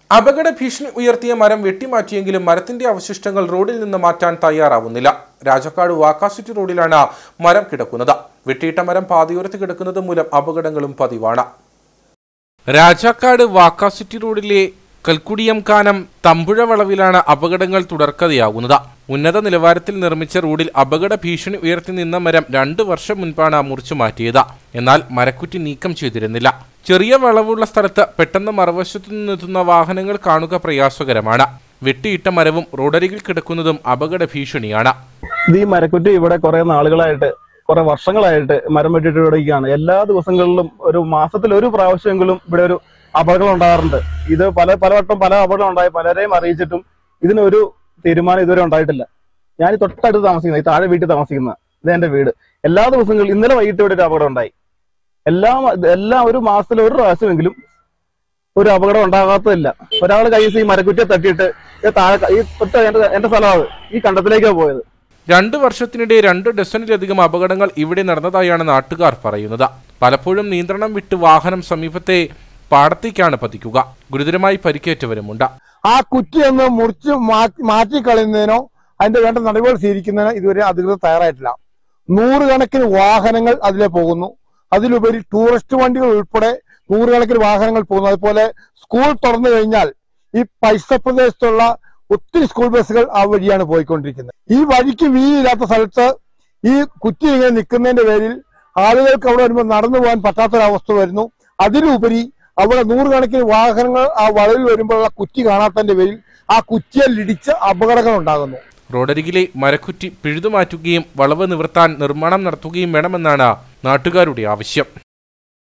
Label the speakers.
Speaker 1: അപകട ഭീഷണി ഉയർത്തിയ മരം വെട്ടിമാറ്റിയെങ്കിലും മരത്തിന്റെ അവശിഷ്ടങ്ങൾ റോഡിൽ നിന്ന് മാറ്റാൻ തയ്യാറാവുന്നില്ല. രാജക്കാട് വാക്കാസിറ്റി റോഡിലാണ് മരം കിടക്കുന്നത്. വെട്ടിയിട്ട മരം പാതയോരത്ത് കിടക്കുന്നത് മൂലം അപകടങ്ങളും പതിവാണ്. രാജക്കാട് വാക്കാസിറ്റി റോഡിലെ കൽക്കുടിയംകാനം തമ്പുഴ വളവിലാണ് അപകടങ്ങൾ തുടർക്കഥയാകുന്നത്. ഉന്നത നിലവാരത്തിൽ നിർമ്മിച്ച റോഡിൽ അപകട ഭീഷണി ഉയർത്തി നിന്ന മരം 2 വർഷം മുൻപാണ് മുറിച്ചു മാറ്റിയത്. എന്നാൽ മരക്കുറ്റി നീക്കം ചെയ്തിരുന്നില്ല. ചെറിയ വളവുള്ള സ്ഥലത്ത് പെട്ടെന്ന് മറുവശത്തു നിന്നെത്തുന്ന വാഹനങ്ങൾ കാണുക പ്രയാസകരമാണ്. വെട്ടിയിട്ട മരവും റോഡരികിൽ കിടക്കുന്നതും അപകട ഭീഷണിയാണ്.
Speaker 2: ഈ മരക്കുറ്റി ഇവിടെ കുറെ നാളുകളായിട്ട്, കുറെ വർഷങ്ങളായിട്ട് മരം വെട്ടിയിട്ട് ഇവിടേക്കാണ്. എല്ലാ ദിവസങ്ങളിലും ഒരു മാസത്തിൽ ഒരു പ്രാവശ്യമെങ്കിലും ഇവിടെ ഒരു അപകടം ഉണ്ടാകാറുണ്ട്. ഇത് പലവട്ടം പല അപകടം ഉണ്ടായി, പലരെയും അറിയിച്ചിട്ടും ഇതിനൊരു തീരുമാനം ഇതുവരെ ഉണ്ടായിട്ടില്ല. ഞാൻ തൊട്ടടുത്ത് താമസിക്കുന്നത്, ഈ താഴെ വീട്ടിൽ താമസിക്കുന്ന, ഇത് എന്റെ വീട്. എല്ലാ ദിവസങ്ങളിലും ഇന്നലെ വൈകിട്ട് ഇവിടെ ഒരു അപകടം ഉണ്ടായി. എല്ലാം ഒരു മാസത്തിൽ ഒരു പ്രാവശ്യമെങ്കിലും ഒരു അപകടം ഉണ്ടാകാത്തതില്ല. ഒരാൾ കൈസ് ഈ മരക്കുറ്റിയെ തട്ടിയിട്ട് എന്റെ സ്ഥലമാണ് ഈ കണ്ടത്തിലേക്കാണ് പോയത്.
Speaker 1: 2 വർഷത്തിനിടെ 2 ഡസനിലധികം അപകടങ്ങൾ ഇവിടെ നടന്നതായാണ് നാട്ടുകാർ പറയുന്നത്. പലപ്പോഴും നിയന്ത്രണം വിട്ട് വാഹനം സമീപത്തെ പാടത്തേക്കാണ് പതിക്കുക. ഗുരുതരമായി പരിക്കേറ്റവരുമുണ്ട്.
Speaker 3: ആ കുറ്റിയൊന്ന് മുറിച്ച് മാറ്റിക്കളയുന്നതിനോ അതിന്റെ വേണ്ട നടപടികൾ സ്വീകരിക്കുന്നതിനോ ഇതുവരെ അധികൃതർ തയ്യാറായിട്ടില്ല. 100 കണക്കിന് വാഹനങ്ങൾ അതിലെ പോകുന്നു. അതിലുപരി ടൂറിസ്റ്റ് വണ്ടികൾ ഉൾപ്പെടെ 100 കണക്കിന് വാഹനങ്ങൾ പോകുന്നു. അതുപോലെ സ്കൂൾ തുറന്നു കഴിഞ്ഞാൽ ഈ പരിസര പ്രദേശത്തുള്ള ഒത്തിരി സ്കൂൾ ബസ്സുകൾ ആ വഴിയാണ് പോയിക്കൊണ്ടിരിക്കുന്നത്. ഈ വഴിക്ക് വീതിയില്ലാത്ത സ്ഥലത്ത് ഈ കുറ്റി ഇങ്ങനെ നിൽക്കുന്നതിന്റെ പേരിൽ ആളുകൾക്ക് അവിടെ വരുമ്പോൾ നടന്നു പോകാൻ പറ്റാത്തൊരവസ്ഥ വരുന്നു. അതിലുപരി അവിടെ 100 കണക്കിന് വാഹനങ്ങൾ ആ വളവിൽ വരുമ്പോഴുള്ള കുറ്റി കാണാത്തതിന്റെ പേരിൽ ആ കുറ്റിയിൽ ഇടിച്ച് അപകടങ്ങൾ ഉണ്ടാകുന്നു.
Speaker 1: റോഡരികിലെ മരക്കുറ്റി പിഴുതുമാറ്റുകയും വളവ് നിവർത്താൻ നിർമ്മാണം നടത്തുകയും വേണമെന്നാണ് നാട്ടുകാരുടെ ആവശ്യം.